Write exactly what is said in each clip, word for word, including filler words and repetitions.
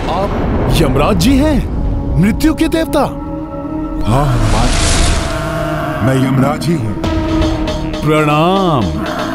आप यमराज जी हैं, मृत्यु के देवता? हाँ हनुमान, मैं यमराज ही हूँ। प्रणाम।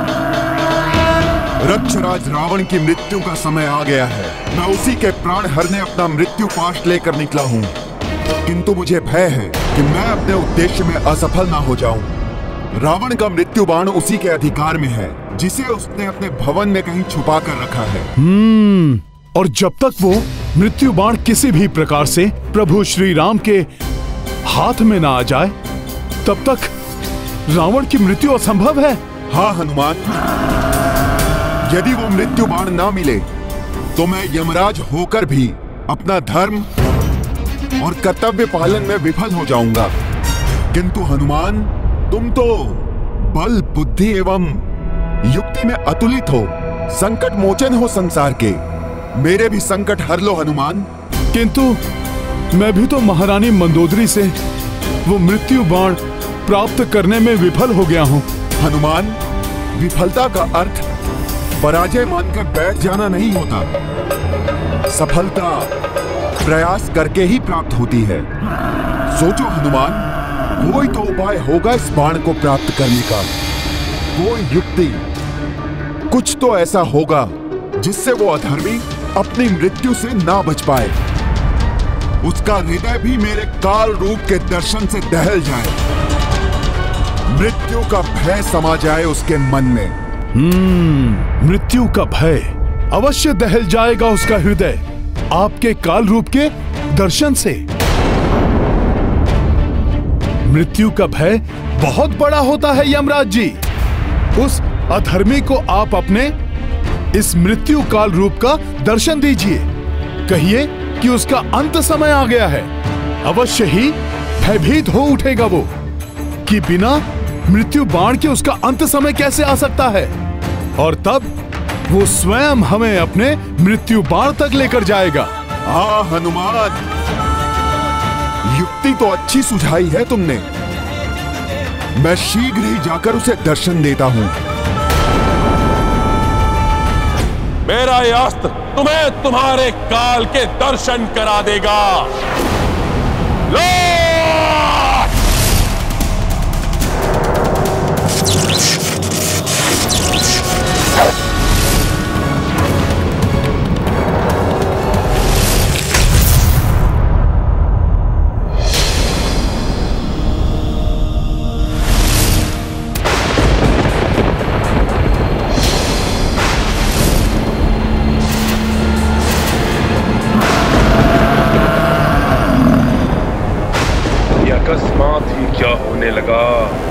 रक्षराज रावण की मृत्यु का समय आ गया है। मैं उसी के प्राण हरने अपना मृत्यु पाश लेकर निकला हूँ, किंतु मुझे भय है कि मैं अपने उद्देश्य में असफल ना हो जाऊं। रावण का मृत्यु बाण उसी के अधिकार में है, जिसे उसने अपने भवन में कहीं छुपा कर रखा है। हम्म, और जब तक वो मृत्यु बाण किसी भी प्रकार से प्रभु श्री राम के हाथ में ना आ जाए, तब तक रावण की मृत्यु असंभव है। हाँ हनुमान, यदि वो मृत्यु बाण ना मिले तो मैं यमराज होकर भी अपना धर्म और कर्तव्य पालन में विफल हो जाऊंगा। किंतु हनुमान, तुम तो बल, बुद्धि एवं युक्ति में अतुलित हो, संकट मोचन हो संसार के। मेरे भी संकट हर लो हनुमान। किंतु मैं भी तो महारानी मंदोदरी से वो मृत्यु बाण प्राप्त करने में विफल हो गया हूँ। हनुमान, विफलता का अर्थ पराजय मानकर बैठ जाना नहीं होता। सफलता प्रयास करके ही प्राप्त होती है। सोचो हनुमान, कोई तो उपाय होगा इस बाण को प्राप्त करने का, कोई युक्ति, कुछ तो ऐसा होगा जिससे वो अधर्मी अपनी मृत्यु से ना बच पाए, उसका हृदय भी मेरे काल रूप के दर्शन से दहल जाए, मृत्यु का भय समा जाए उसके मन में। हम्म, मृत्यु का भय अवश्य दहल जाएगा उसका हृदय आपके काल रूप के दर्शन से। मृत्यु का भय बहुत बड़ा होता है यमराज जी। उस अधर्मी को आप अपने इस मृत्यु काल रूप का दर्शन दीजिए। कहिए कि उसका अंत समय आ गया है। अवश्य ही भयभीत हो उठेगा वो कि बिना मृत्यु बाण के उसका अंत समय कैसे आ सकता है, और तब वो स्वयं हमें अपने मृत्यु बाण तक लेकर जाएगा। हाँ हनुमान, युक्ति तो अच्छी सुझाई है तुमने। मैं शीघ्र ही जाकर उसे दर्शन देता हूँ। मेरा यह अस्त्र तुम्हें तुम्हारे काल के दर्शन करा देगा। लो! अकस्मात ही क्या होने लगा।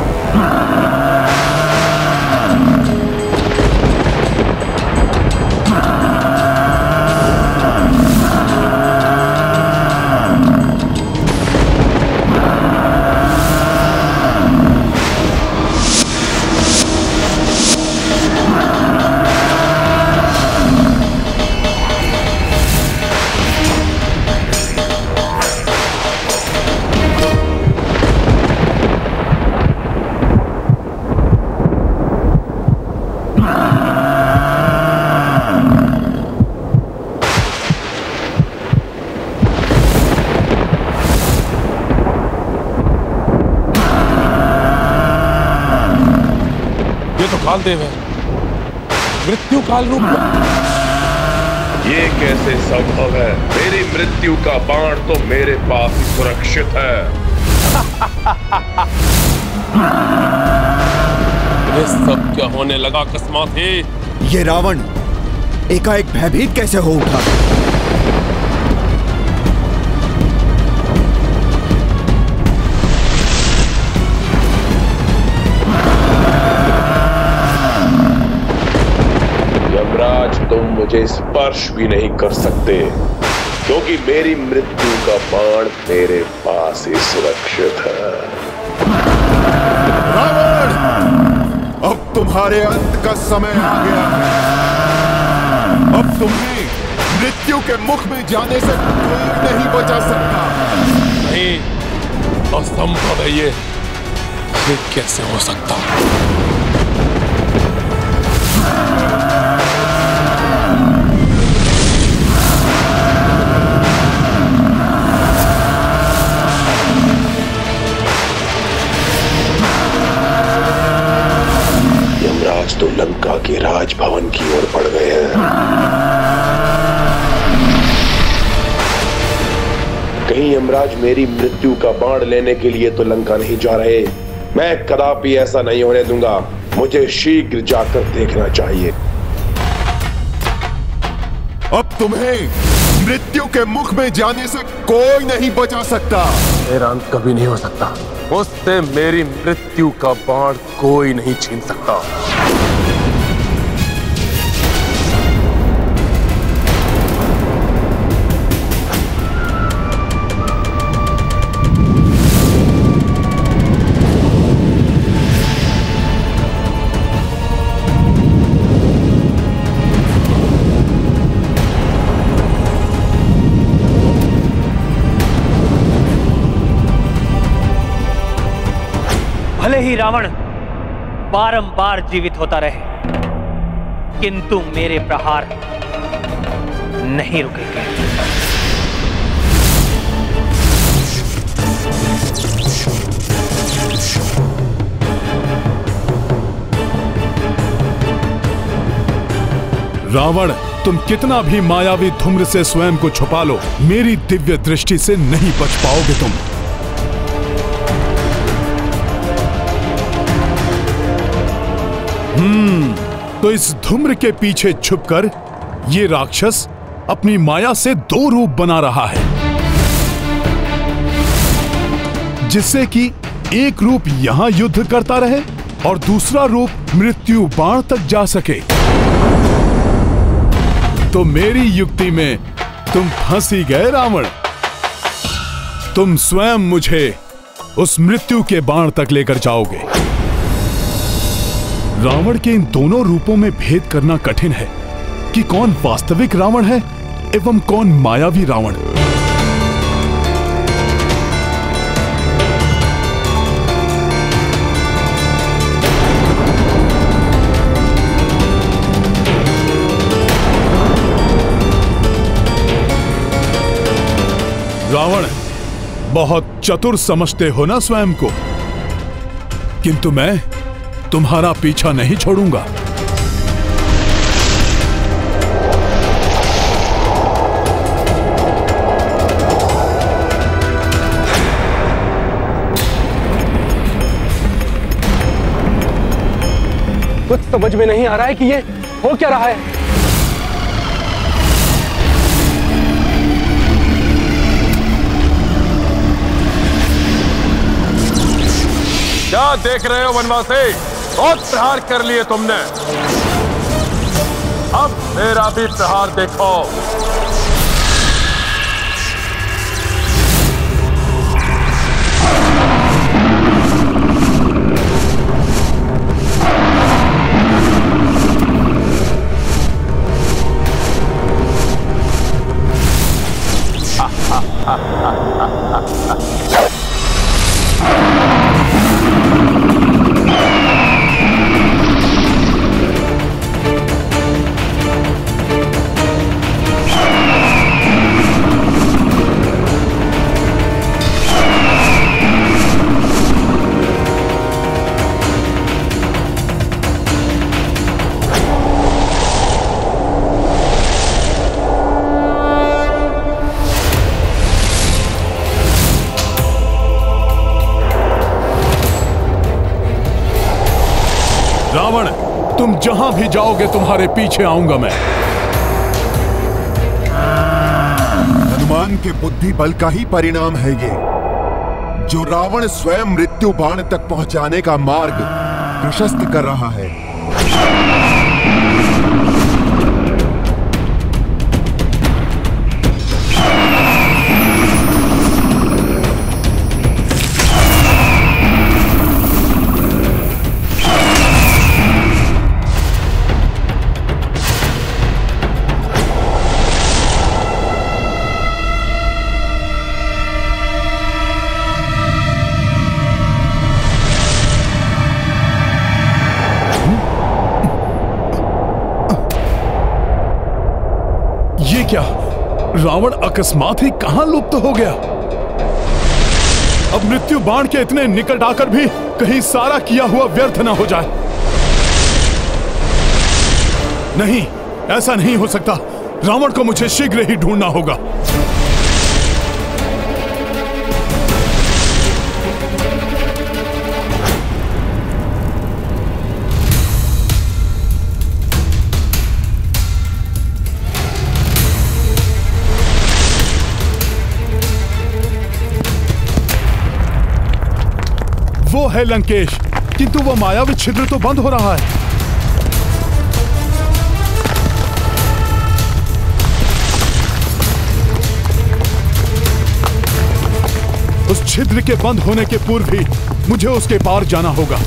कालदेव है, मृत्यु काल रूप में। ये कैसे संभव है? मेरी मृत्यु का बाण तो मेरे पास ही सुरक्षित है। ये सब क्या होने लगा अकस्मात ही? ये रावण एकाएक भयभीत कैसे हो उठा? तुम मुझे स्पर्श भी नहीं कर सकते, क्योंकि मेरी मृत्यु का बाण मेरे पास ही सुरक्षित है। रावण, अब तुम्हारे अंत का समय आ गया है। अब तुम्हें मृत्यु के मुख में जाने से कोई नहीं बचा सकता। नहीं, असंभव है ये। ये कैसे हो सकता? के राजभवन की ओर बढ़ गए हैं। कहीं यमराज मेरी मृत्यु का बाण लेने के लिए तो लंका नहीं जा रहे। मैं कदापि ऐसा नहीं होने दूंगा। मुझे शीघ्र जाकर देखना चाहिए। अब तुम्हें मृत्यु के मुख में जाने से कोई नहीं बचा सकता। मेरा अंत कभी नहीं हो सकता। मुझसे मेरी मृत्यु का बाण कोई नहीं छीन सकता। भले ही रावण बारंबार जीवित होता रहे, किंतु मेरे प्रहार नहीं रुकेंगे। रावण, तुम कितना भी मायावी धूम्र से स्वयं को छुपा लो, मेरी दिव्य दृष्टि से नहीं बच पाओगे तुम। हम्म तो इस धूम्र के पीछे छुपकर ये राक्षस अपनी माया से दो रूप बना रहा है, जिससे कि एक रूप यहां युद्ध करता रहे और दूसरा रूप मृत्यु बाण तक जा सके। तो मेरी युक्ति में तुम फंसी गए रावण। तुम स्वयं मुझे उस मृत्यु के बाण तक लेकर जाओगे। रावण के इन दोनों रूपों में भेद करना कठिन है कि कौन वास्तविक रावण है एवं कौन मायावी रावण। रावण, बहुत चतुर समझते हो ना स्वयं को, किंतु मैं तुम्हारा पीछा नहीं छोड़ूंगा। कुछ समझ में नहीं आ रहा है कि ये हो क्या रहा है। क्या देख रहे हो वनवासी? बहुत प्रहार कर लिए तुमने, अब मेरा भी प्रहार देखो। रावण, तुम जहां भी जाओगे तुम्हारे पीछे आऊंगा मैं। हनुमान के बुद्धि बल का ही परिणाम है ये, जो रावण स्वयं मृत्यु बाण तक पहुंचाने का मार्ग प्रशस्त कर रहा है। क्या रावण अकस्मात ही कहां लुप्त हो गया? अब मृत्यु बाण के इतने निकट आकर भी कहीं सारा किया हुआ व्यर्थ ना हो जाए। नहीं, ऐसा नहीं हो सकता। रावण को मुझे शीघ्र ही ढूंढना होगा। वो है लंकेश, किंतु वो मायावी छिद्र तो बंद हो रहा है। उस छिद्र के बंद होने के पूर्व ही मुझे उसके पार जाना होगा।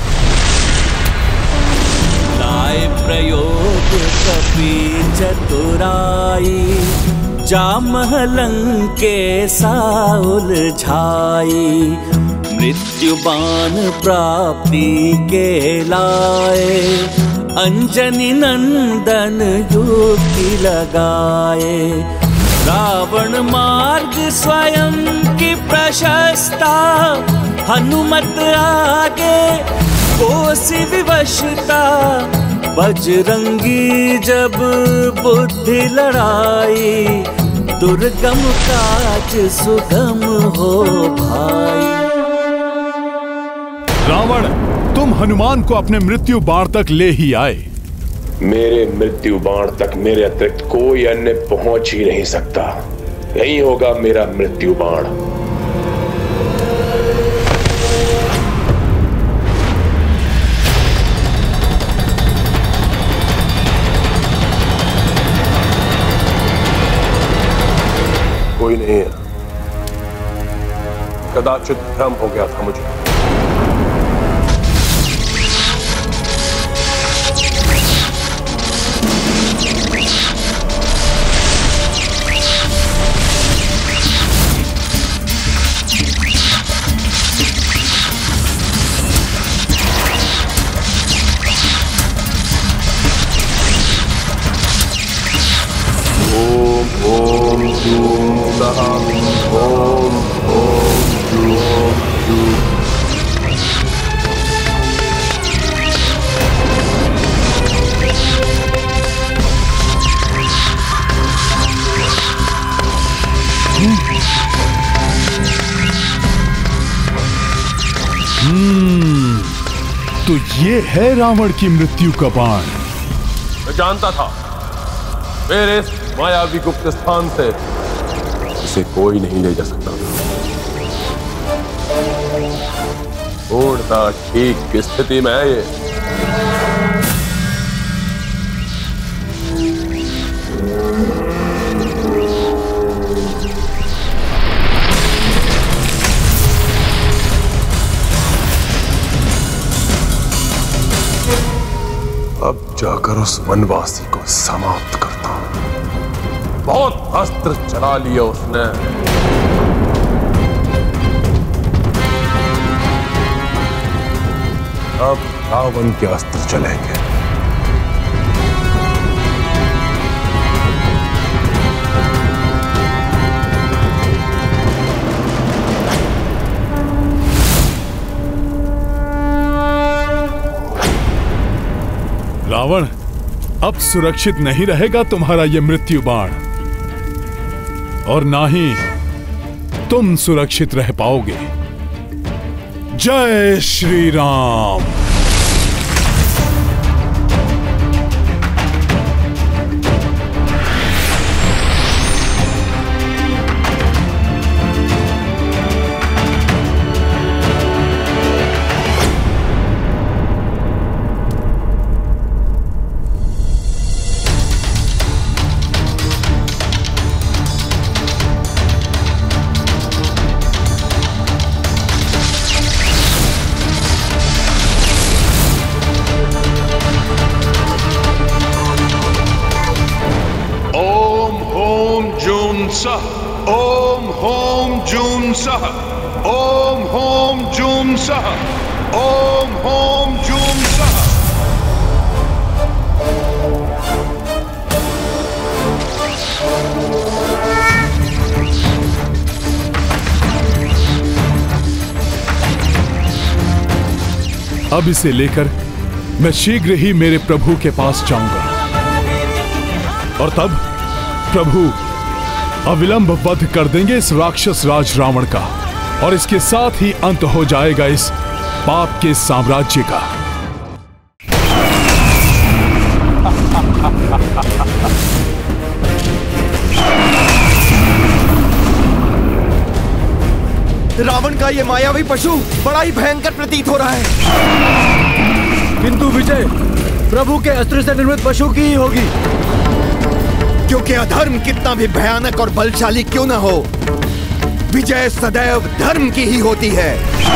लाए प्रयोग कपि चतुराई, जामह लंकेशा उलझाई। मृत्यु बाण प्राप्ति के लाए, अंजनी नंदन युक्ति लगाए। रावण मार्ग स्वयं की प्रशस्ता, हनुमत आगे कोसि विवशता। बजरंगी जब बुद्धि लड़ाई, दुर्गम काज सुगम हो भाई। रावण, तुम हनुमान को अपने मृत्यु बाण तक ले ही आए। मेरे मृत्यु बाण तक मेरे अतिरिक्त कोई अन्य पहुंच ही नहीं सकता। यही होगा मेरा मृत्यु बाण। कोई नहीं है, कदाचित भ्रम हो गया था मुझे। हम्म, तो ये है रावण की मृत्यु का बाण। मैं जानता था मेरे इस मायावी गुप्त स्थान से इसे कोई नहीं ले जा सकता। पूर्णतः ठीक की स्थिति में है ये। अब जाकर उस वनवासी को समाप्त करता हूं। बहुत अस्त्र चला लिया उसने। अब रावण के अस्त्र चलेंगे। रावण, अब सुरक्षित नहीं रहेगा तुम्हारा यह मृत्यु बाण, और ना ही तुम सुरक्षित रह पाओगे। जय श्री राम। ओम होम जूम सह, ओम होम जूम सह, ओम होम जूम सह। अब इसे लेकर मैं शीघ्र ही मेरे प्रभु के पास जाऊंगा। और तब प्रभु अविलंब वध कर देंगे इस राक्षस राज रावण का, और इसके साथ ही अंत हो जाएगा इस पाप के साम्राज्य का। रावण का ये मायावी पशु बड़ा ही भयंकर प्रतीत हो रहा है। किंतु विजय प्रभु के अस्त्र से निर्मित पशु की ही होगी, क्योंकि अधर्म कितना भी भयानक और बलशाली क्यों न हो, विजय सदैव धर्म की ही होती है।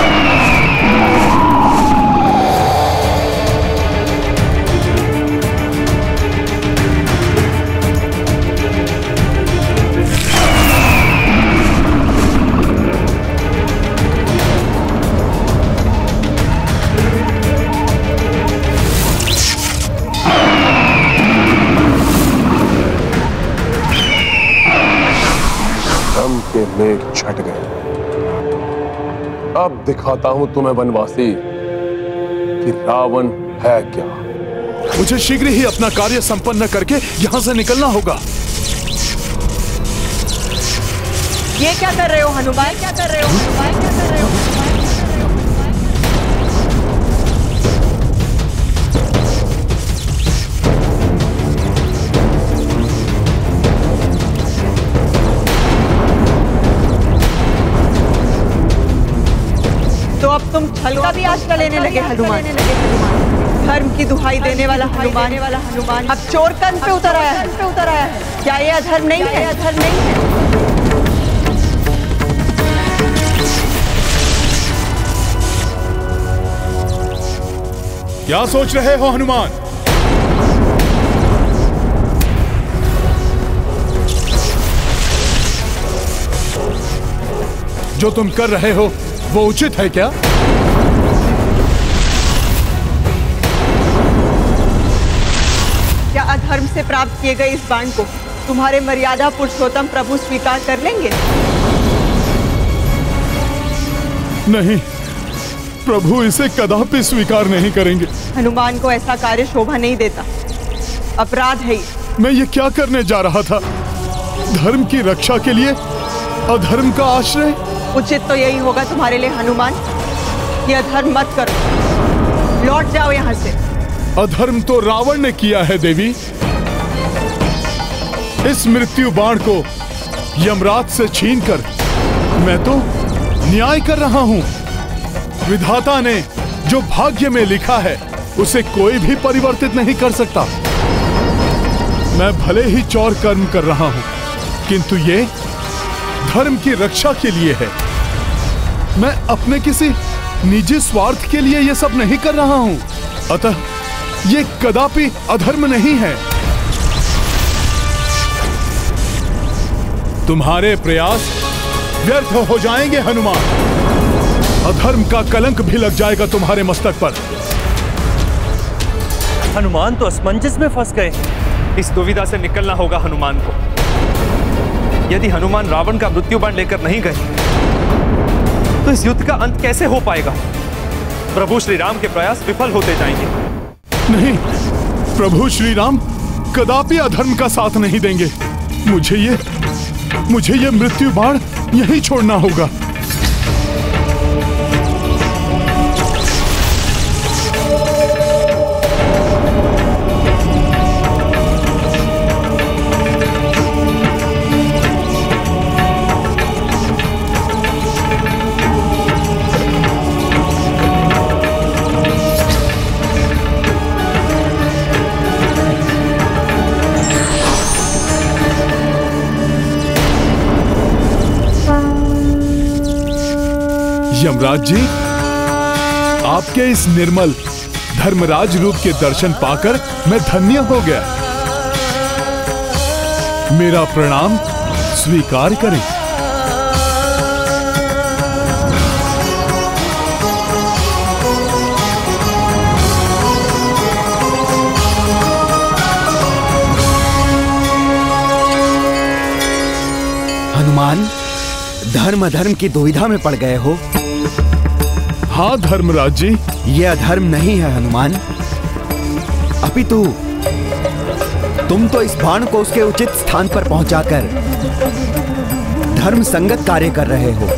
के मेघ छट गए। अब दिखाता हूं तुम्हें वनवासी कि रावण है क्या। मुझे शीघ्र ही अपना कार्य संपन्न करके यहां से निकलना होगा। ये क्या कर रहे हो हनुमान? क्या कर रहे हो हनुमान? क्या कर रहे हो? तो अब तुम छल का भी आश्रय लेने लगे हनुमान। धर्म की दुहाई देने वाला हनुमान वाला हनुमान अब चोर कंध पे उतर आया है पे उतर आया है। क्या ये अधर्म नहीं है? अधर्म नहीं है। क्या सोच रहे हो हनुमान? जो तुम कर रहे हो वो उचित है क्या? क्या अधर्म से प्राप्त किए गए इस बाण को तुम्हारे मर्यादा पुरुषोत्तम प्रभु स्वीकार कर लेंगे? नहीं, प्रभु इसे कदापि स्वीकार नहीं करेंगे। हनुमान को ऐसा कार्य शोभा नहीं देता, अपराध है। मैं ये क्या करने जा रहा था? धर्म की रक्षा के लिए अधर्म का आश्रय? उचित तो यही होगा तुम्हारे लिए हनुमान कि अधर्म मत करो, लौट जाओ यहाँ से। अधर्म तो रावण ने किया है देवी। इस मृत्यु बाण को यमराज से छीनकर मैं तो न्याय कर रहा हूं। विधाता ने जो भाग्य में लिखा है उसे कोई भी परिवर्तित नहीं कर सकता। मैं भले ही चौर कर्म कर रहा हूं, किंतु ये धर्म की रक्षा के लिए है। मैं अपने किसी निजी स्वार्थ के लिए ये सब नहीं कर रहा हूं। अतः ये कदापि अधर्म नहीं है। तुम्हारे प्रयास व्यर्थ हो जाएंगे हनुमान। अधर्म का कलंक भी लग जाएगा तुम्हारे मस्तक पर। हनुमान तो असमंजस में फंस गए। इस दुविधा से निकलना होगा हनुमान को। यदि हनुमान रावण का मृत्यु बाण लेकर नहीं गए तो इस युद्ध का अंत कैसे हो पाएगा? प्रभु श्री राम के प्रयास विफल होते जाएंगे। नहीं, प्रभु श्री राम कदापि अधर्म का साथ नहीं देंगे। मुझे ये मुझे ये मृत्यु बाण यहीं छोड़ना होगा। यमराज जी, आपके इस निर्मल धर्मराज रूप के दर्शन पाकर मैं धन्य हो गया। मेरा प्रणाम स्वीकार करें। हनुमान, धर्म अधर्म की दुविधा में पड़ गए हो। हाँ धर्मराज जी। ये अधर्म नहीं है हनुमान, अपितु तुम तो इस बाण को उसके उचित स्थान पर पहुंचाकर धर्म संगत कार्य कर रहे हो,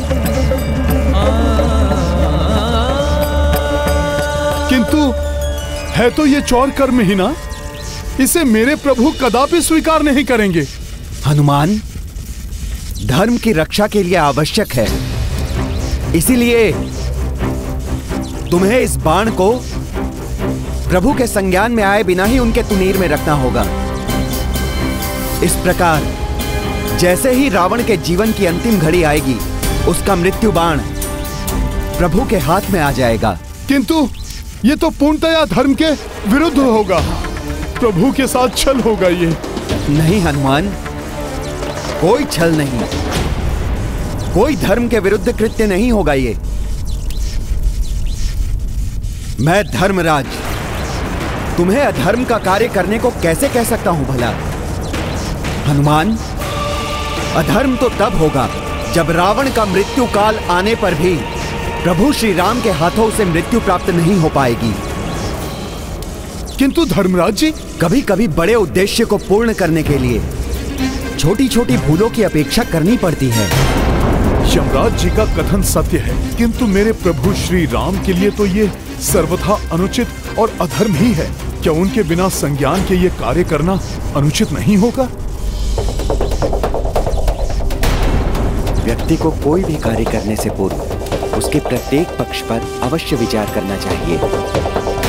किंतु है तो ये चौर कर्म ही ना, इसे मेरे प्रभु कदापि स्वीकार नहीं करेंगे। हनुमान, धर्म की रक्षा के लिए आवश्यक है, इसीलिए तुम्हें इस बाण को प्रभु के संज्ञान में आए बिना ही उनके तुनीर में रखना होगा। इस प्रकार जैसे ही रावण के जीवन की अंतिम घड़ी आएगी, उसका मृत्यु बाण प्रभु के हाथ में आ जाएगा। किंतु ये तो पूर्णतया धर्म के विरुद्ध होगा, प्रभु के साथ छल होगा ये। नहीं हनुमान, कोई छल नहीं, कोई धर्म के विरुद्ध कृत्य नहीं होगा ये। मैं धर्मराज तुम्हें अधर्म का कार्य करने को कैसे कह सकता हूं भला? हनुमान, अधर्म तो तब होगा जब रावण का मृत्यु काल आने पर भी प्रभु श्री राम के हाथों से मृत्यु प्राप्त नहीं हो पाएगी। किंतु धर्मराज जी, कभी कभी बड़े उद्देश्य को पूर्ण करने के लिए छोटी छोटी भूलों की अपेक्षा करनी पड़ती है। यमराज जी का कथन सत्य है, किंतु मेरे प्रभु श्री राम के लिए तो ये सर्वथा अनुचित और अधर्म ही है। क्या उनके बिना संज्ञान के ये कार्य करना अनुचित नहीं होगा? व्यक्ति को कोई भी कार्य करने से पूर्व उसके प्रत्येक पक्ष पर अवश्य विचार करना चाहिए।